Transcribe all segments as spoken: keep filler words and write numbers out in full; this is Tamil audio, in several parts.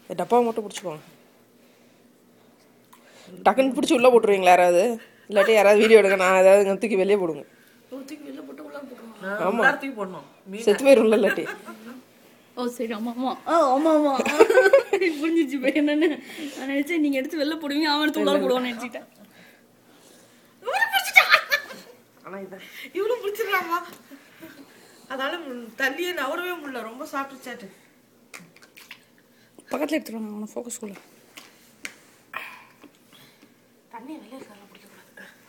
டப்பாவை மட்டும் பிடிச்சிக்கோங்க. டக்குன்னு பிடிச்சி உள்ளே போட்டுருவீங்களா யாராவது? இல்லாட்டி யாராவது வீடியோ எடுக்க நான் ஏதாவது தூக்கி வெளியே போடுங்க. ஆமாம், தூக்கி போடணும். செத்து போயிரும்ல இல்லாட்டி. ஓ சரி, ஆமா ஆமா ஆமா ஆமா புரிஞ்சிச்சு. போய் என்னன்னு நான் நினைச்சேன் நீங்க எடுத்து வெளில போடுவீங்க, அவன் எடுத்து உள்ள போடுவான்னு நினைச்சிட்டேன். இவ்வளவு பிடிச்சிடலாமா? அதனால தள்ளியே நவரவே முடியல, ரொம்ப சாப்பிட்டுச்சாட்டு. பக்கத்துல எடுத்துருவாங்க அவனை ஃபோக்கஸ் குள்ள. தண்ணி வெளியே இருக்கால பிடிக்கக்கூடாது.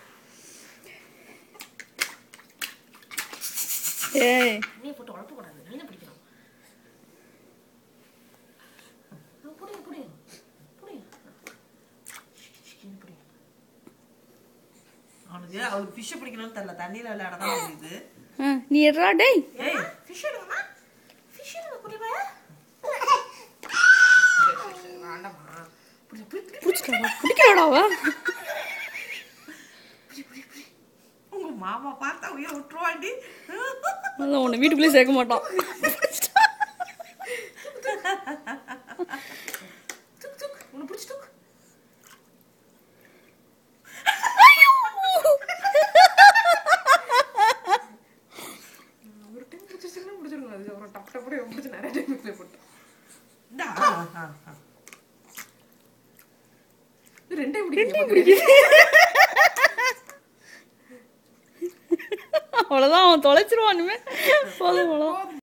ஏய் தண்ணியை போட்டு உழப்பக்கூடாது, மீனை பிடிக்கணும். புடிங்க புடிங்க புடிங்க. அவனுக்கு அவருக்கு ஃபிஷ்ஷை பிடிக்கணும்னு தெரியல, தண்ணியில் விளையாட தான் தெரியுது. நீ எடுறா டேய். ஏய் ஃபிஷ் எடுங்கம்மா, ஃபிஷ் எடுங்க குடிப்பா. வேண்டாமா, பிடிக்கலடாவா? உங்க மாமா பார்த்தா உயிரை விட்டுருவாண்டி. அதான் உன்னை வீட்டுக்குள்ளேயே சேர்க்க மாட்டான். உன்னை பிடிச்சி தூக்கு. ஒரு டைம் பிடிச்சிருச்சுன்னா பிடிச்சிருங்க, அது ஒரு டப் டப்போட பிடிச்சி நிறைய டைம் போட்டோம். ரெண்டே பிடிக்கும். அவ்வளோதான், அவன் தொலைச்சிருவான் இனிமே. போதும் போதும்.